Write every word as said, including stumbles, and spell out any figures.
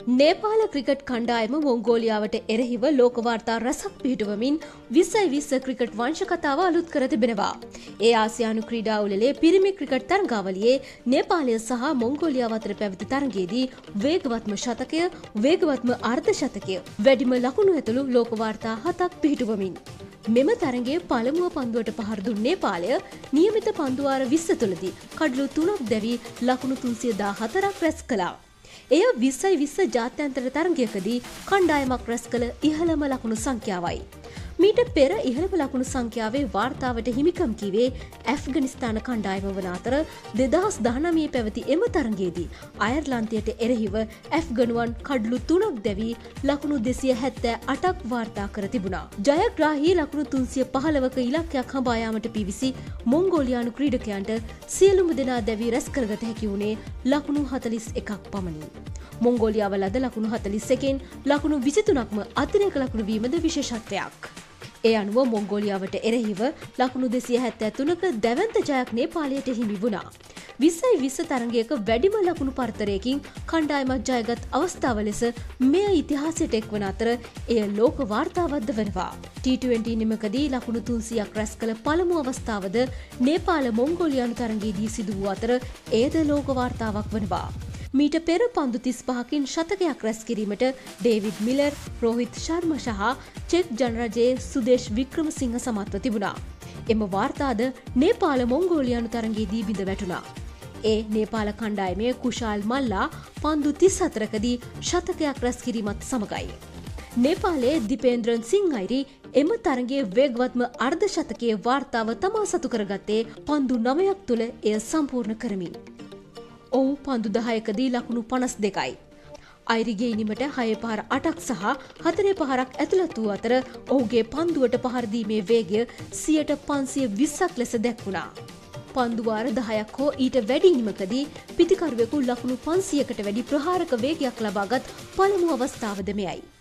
Nepal cricket කණ්ඩායම මොංගෝලියාවට එරෙහිව ලෝක වාර්තා රසක් පිහිටුවමින් විස්සයි විස්ස ක්‍රිකට් වංශ කතාව අලුත් කර තිබෙනවා. ඒ ආසියානු ක්‍රීඩා උළෙලේ පිරිමි ක්‍රිකට් තරගාවලියේ නේපාලය සහ මොංගෝලියාව අතර පැවති තරගයේදී වේගවත්ම ශතකය, වේගවත්ම අර්ධ ශතකය, වැඩිම ලකුණු ඇතුළු ලෝක වාර්තා හතක් පිහිටුවමින් මෙම තරගයේ පළමුව පන්දුවට පහර දුන් නේපාලය නියමිත පන්දුවාර විස්ස තුළදී කඩලු තුනක් දැවී ලකුණු තුන්සිය දාහතරක් රැස් කළා. එය විස්සයි විස්ස ජාත්‍යන්තර තරගයකදී කණ්ඩායමක් රැස් කළ ඉහළම ලකුණු සංඛ්‍යාවයි. මීට පෙර ඉහළම ලකුණු සංඛ්‍යාවේ වාර්තාවට හිමිකම් කීවේ ඇෆ්ගනිස්තාන කණ්ඩායම වන අතර දෙදහස් දහනවයේ පැවති එම තරගයේදී අයර්ලන්තයට එරෙහිව ඇෆ්ගනුවන් කඩලු තුනක් දැවී ලකුණු දෙසිය හැත්තෑ අටක් වාර්තා කර තිබුණා. ජයග්‍රාහී ලකුණු තුන්සිය පහළවක ඉලක්කයක් හඹා යාමට පිවිසි මොංගෝලියානු ක්‍රීඩකයන්ට සියලුම දෙනා දැවී රැස් කරගත හැකි වුණේ ලකුණු හතළිස් එකක් පමණි. මොංගෝලියාව ලද ලකුණු හතළිස් එකෙන් ලකුණු විසිතුනක්ම අතිරේක ලකුණු වීමද විශේෂත්වයක්. ඒ අනුව මොංගෝලියාවට එරෙහිව ලකුණු දෙසිය හැත්තෑ තුනක දැවැන්ත ජයක් නේපාලයට හිමි වුණා. විස්සයි විස්ස තරගයක වැඩිම ලකුණු පරතරයකින් කණ්ඩායමක් ජයගත් අවස්ථාව ලෙස මෙය ඉතිහාසයට එක්වන අතර එය ලෝක වාර්තාවක්ද වනවා. ටී ට්වෙන්ටී නිමකදී ලකුණු තුන්සියක් රැස් කළ පළමු අවස්ථාවද නේපාල මොංගෝලියානු තරගයේදී සිදු වූ අතර එයද ලෝක වාර්තාවක් වනවා. මීට පෙර පන්දු තිස් පහකින් ශතකයක් රැස් කිරීමට ඩේවිඩ් මිලර්, රෝහිත් ශර්ම සහ චෙක් ජනරජයේ සුදේශ් වික්‍රමසිංහ සමත්ව තිබුණා. එම වාර්තාද නේපාල මොංගෝලියානු තරගයේදී බිඳ වැටුණා. ඒ නේපාල කණ්ඩායමේ කුෂාල් මල්ලා පන්දු තිස් හතරකදී ශතකයක් රැස් කිරීමත් සමගයි. නේපාලයේ දීපේන්ද්‍රන් සිංහයිරි එම තරගයේ වේගවත්ම අර්ධ ශතකයේ වාර්තාව තමා සතු කරගත්තේ පන්දු නවයක් තුළ එය සම්පූර්ණ කරමින්. ඔහු පන්දු දහයකදී ලකුණු පනස් දෙකයි. අයිරිගේ ඉනිමට හය පහර අටක් සහ හතරේ පහරක් ඇතුළත් වූ අතර ඔහුගේ පන්දුවට පහරදීමේ වේගය සියයට පන්සිය විස්සක් ලෙස දැක්වුණා. පන්දුවාර දහයක් හෝ ඊට වැඩි ඉනිමකදී පිතිකරුවෙකු ලකුණු පන්සියකට වැඩි ප්‍රහාරක වේගයක් ලබාගත් පළමු අවස්ථාවද මෙයයි.